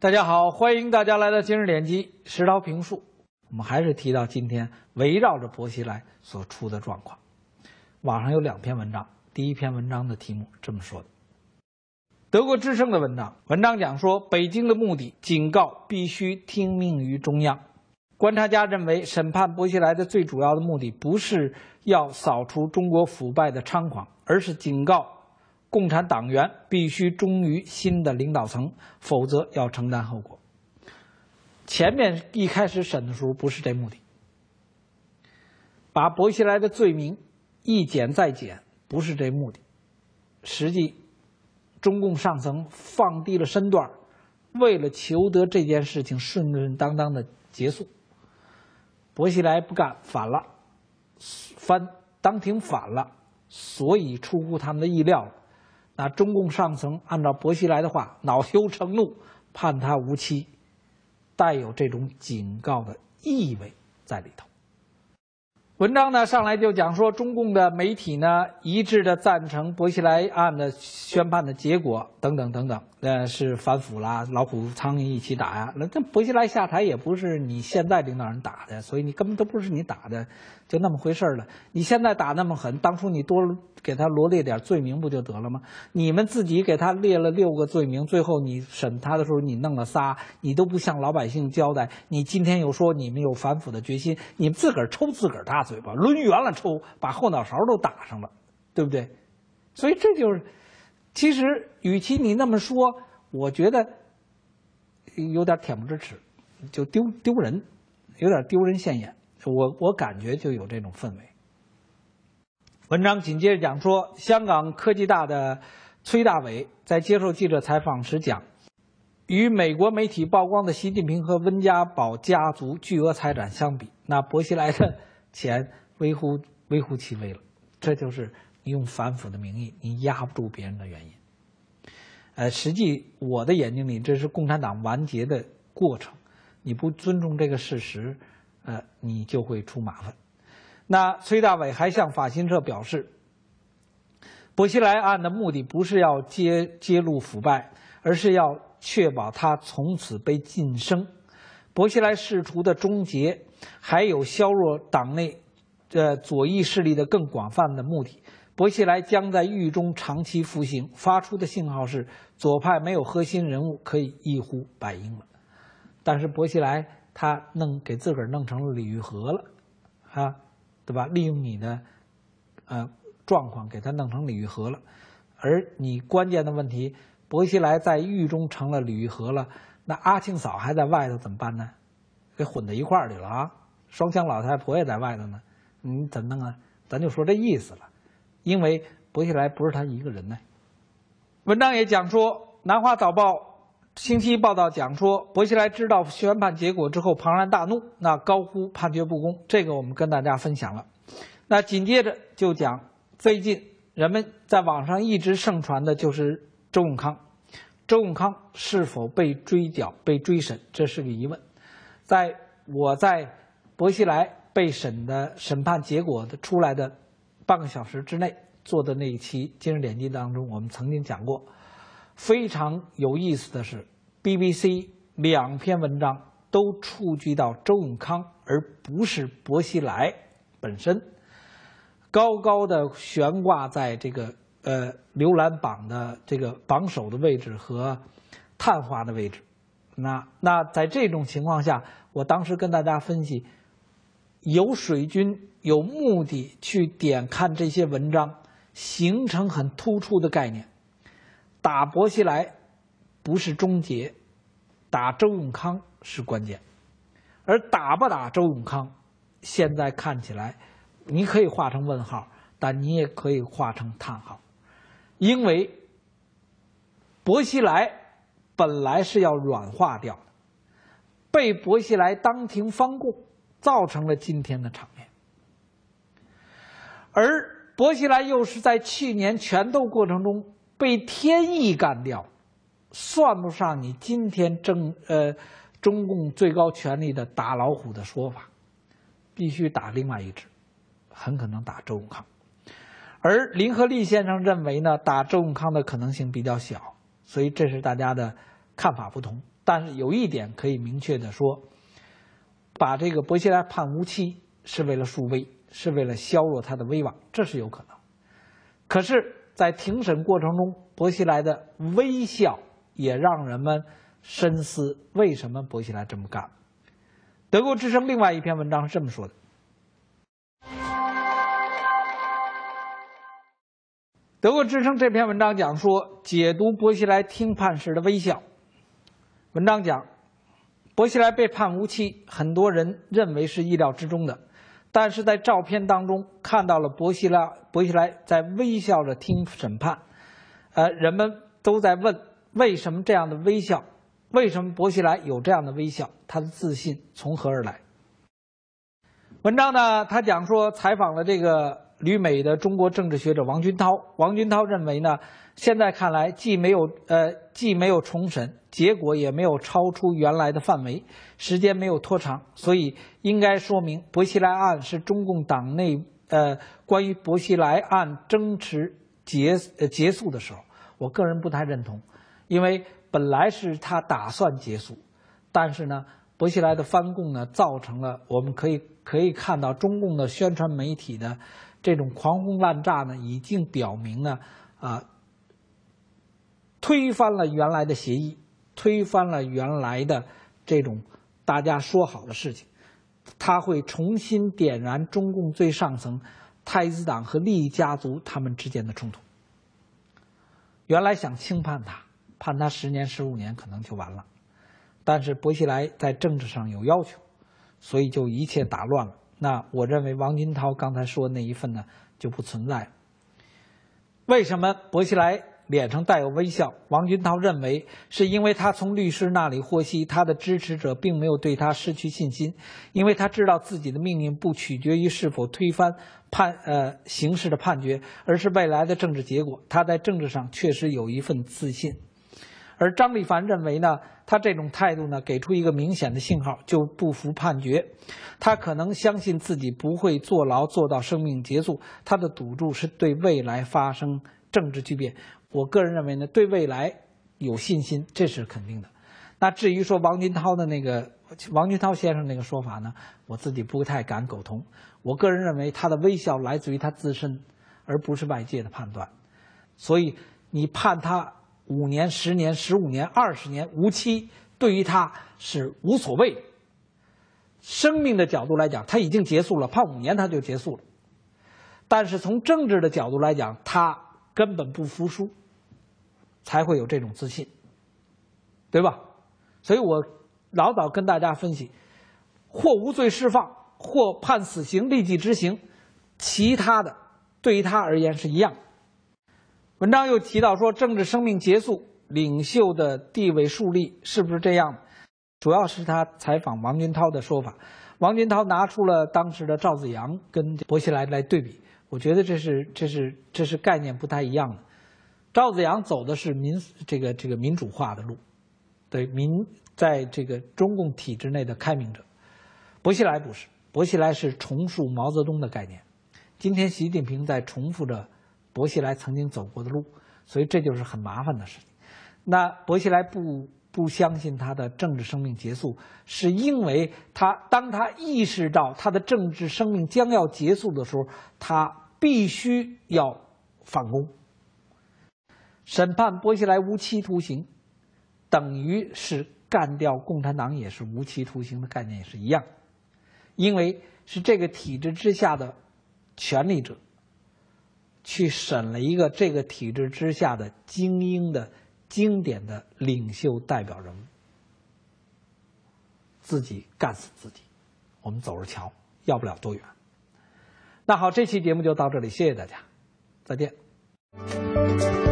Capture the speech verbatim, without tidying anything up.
大家好，欢迎大家来到今日点击石涛评述。我们还是提到今天围绕着薄熙来所出的状况。网上有两篇文章，第一篇文章的题目这么说的：德国之声的文章，文章讲说北京的目的警告必须听命于中央。观察家认为，审判薄熙来的最主要的目的不是要扫除中国腐败的猖狂，而是警告共产党员必须忠于新的领导层，否则要承担后果。前面一开始审的时候不是这目的，把薄熙来的罪名一减再减不是这目的。实际中共上层放低了身段，为了求得这件事情顺顺当当的结束，薄熙来不干，反了，翻当庭反了，所以出乎他们的意料了。那中共上层按照薄熙来的话，恼羞成怒，判他无期，带有这种警告的意味在里头。文章呢上来就讲说，中共的媒体呢一致的赞成薄熙来案的宣判的结果，等等等等，呃，是反腐啦，老虎苍蝇一起打呀。那这薄熙来下台也不是你现在领导人打的，所以你根本都不是你打的，就那么回事了。你现在打那么狠，当初你多给他罗列点罪名不就得了吗？你们自己给他列了六个罪名，最后你审他的时候你弄了仨，你都不向老百姓交代。你今天又说你们有反腐的决心，你们自个儿抽自个儿大嘴巴，抡圆了抽，把后脑勺都打上了，对不对？所以这就是，其实与其你那么说，我觉得有点恬不知耻，就丢丢人，有点丢人现眼。我我感觉就有这种氛围。文章紧接着讲说，香港科技大的崔大伟在接受记者采访时讲，与美国媒体曝光的习近平和温家宝家族巨额财产相比，那薄熙来的钱微乎微乎其微了。这就是你用反腐的名义，你压不住别人的原因。呃，实际我的眼睛里，这是共产党完结的过程。你不尊重这个事实，呃，你就会出麻烦。那崔大伟还向法新社表示，薄熙来案的目的不是要揭揭露腐败，而是要确保他从此被晋升。薄熙来仕途的终结，还有削弱党内呃左翼势力的更广泛的目的。薄熙来将在狱中长期服刑，发出的信号是左派没有核心人物可以一呼百应了。但是薄熙来他弄给自个儿弄成了李玉和了，啊，对吧？利用你的呃状况给他弄成李玉和了，而你关键的问题，薄熙来在狱中成了李玉和了，那阿庆嫂还在外头怎么办呢？给混在一块儿去了啊！双枪老太婆也在外头呢，你怎么弄啊？咱就说这意思了，因为薄熙来不是他一个人呢。文章也讲说，南华早报星期一报道讲说，薄熙来知道宣判结果之后庞然大怒，那高呼判决不公，这个我们跟大家分享了。那紧接着就讲，最近人们在网上一直盛传的就是周永康，周永康是否被追缴、被追审，这是个疑问。在我在薄熙来被审的审判结果的出来的半个小时之内做的那一期今日点击当中，我们曾经讲过。非常有意思的是 ，B B C 两篇文章都触及到周永康，而不是薄熙来本身，高高的悬挂在这个呃浏览榜的这个榜首的位置和探花的位置。那那在这种情况下，我当时跟大家分析，有水军有目的去点看这些文章，形成很突出的概念。打薄熙来不是终结，打周永康是关键。而打不打周永康，现在看起来你可以画成问号，但你也可以画成叹号。因为薄熙来本来是要软化掉的，被薄熙来当庭翻供，造成了今天的场面。而薄熙来又是在去年权斗过程中被天意干掉，算不上你今天正呃中共最高权力的打老虎的说法，必须打另外一只，很可能打周永康。而林和利先生认为呢，打周永康的可能性比较小，所以这是大家的看法不同，但是有一点可以明确的说，把这个薄熙来判无期是为了树威，是为了削弱他的威望，这是有可能。可是，在庭审过程中，薄熙来的微笑也让人们深思，为什么薄熙来这么干？德国之声另外一篇文章是这么说的。德国之声这篇文章讲说，解读薄熙来听判时的微笑。文章讲，薄熙来被判无期，很多人认为是意料之中的，但是在照片当中看到了薄熙来，薄熙来在微笑着听审判。呃，人们都在问，为什么这样的微笑？为什么薄熙来有这样的微笑？他的自信从何而来？文章呢，他讲说，采访了这个旅美的中国政治学者王军涛。王军涛认为呢，现在看来既没有呃既没有重审，结果也没有超出原来的范围，时间没有拖长，所以应该说明薄熙来案是中共党内呃关于薄熙来案争持结呃结束的时候。我个人不太认同，因为本来是他打算结束，但是呢，薄熙来的翻供呢，造成了我们可以可以看到中共的宣传媒体的这种狂轰滥炸呢，已经表明呢，啊、呃，推翻了原来的协议，推翻了原来的这种大家说好的事情，他会重新点燃中共最上层太子党和利益家族他们之间的冲突。原来想轻判他，判他十年、十五年可能就完了，但是薄熙来在政治上有要求，所以就一切打乱了。那我认为王军涛刚才说的那一份呢就不存在了。为什么薄熙来脸上带有微笑？王军涛认为是因为他从律师那里获悉，他的支持者并没有对他失去信心，因为他知道自己的命运不取决于是否推翻判呃刑事的判决，而是未来的政治结果。他在政治上确实有一份自信。而张立凡认为呢，他这种态度呢，给出一个明显的信号，就不服判决。他可能相信自己不会坐牢做到生命结束，他的赌注是对未来发生政治巨变。我个人认为呢，对未来有信心，这是肯定的。那至于说王军涛的那个王军涛先生那个说法呢，我自己不太敢苟同。我个人认为他的微笑来自于他自身，而不是外界的判断。所以你判他五年、十年、十五年、二十年无期，对于他是无所谓的。生命的角度来讲，他已经结束了，判五年他就结束了。但是从政治的角度来讲，他根本不服输，才会有这种自信，对吧？所以我老早跟大家分析，或无罪释放，或判死刑立即执行，其他的对于他而言是一样。文章又提到说，政治生命结束，领袖的地位树立，是不是这样？主要是他采访王军涛的说法。王军涛拿出了当时的赵紫阳跟薄熙来来对比，我觉得这是这是这是概念不太一样的。赵紫阳走的是民这个这个民主化的路，对民在这个中共体制内的开明者。薄熙来不是，薄熙来是重塑毛泽东的概念。今天习近平在重复着薄熙来曾经走过的路，所以这就是很麻烦的事情。那薄熙来不不相信他的政治生命结束，是因为他当他意识到他的政治生命将要结束的时候，他必须要反攻。审判薄熙来无期徒刑，等于是干掉共产党，也是无期徒刑的概念也是一样，因为是这个体制之下的权力者去审了一个这个体制之下的精英的经典的领袖代表人物，自己干死自己，我们走着瞧，要不了多远。那好，这期节目就到这里，谢谢大家，再见。